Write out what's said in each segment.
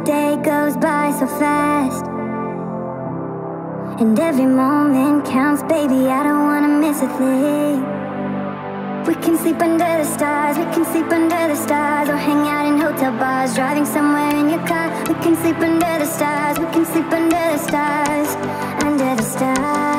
day goes by so fast, and every moment counts, baby, I don't wanna miss a thing. We can sleep under the stars, we can sleep under the stars, or hang out in hotel bars, driving somewhere in your car. We can sleep under the stars, we can sleep under the stars, under the stars.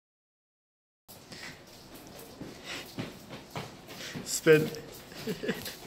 Spin.